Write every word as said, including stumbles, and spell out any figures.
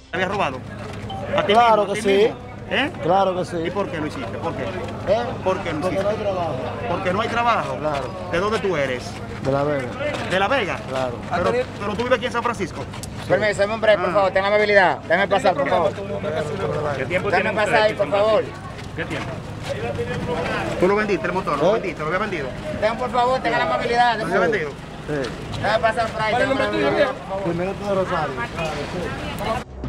¿Te habías robado? ¿A ti Claro mismo, a que ti sí. mismo? ¿Eh? Claro que sí. ¿Y por qué lo hiciste? ¿Por qué? ¿Eh? ¿Por qué lo Porque hiciste? no hay trabajo. Porque no hay trabajo. Claro. ¿De dónde tú eres? De La Vega. ¿De La Vega? Claro. Pero, pero tú vives aquí en San Francisco. Permiso, dame un break, por favor, tenga amabilidad. Déjame pasar, por favor. ¿Qué tiempo Déjame pasar ahí, por favor. ¿Qué tiempo? ¿Tú lo vendiste el motor? ¿Lo vendiste? ¿Lo había vendido? Déjame, por favor, tenga la amabilidad. ¿Lo había vendido? Sí. Déjame pasar por ahí, tenga la amabilidad. Primero tú de Rosario.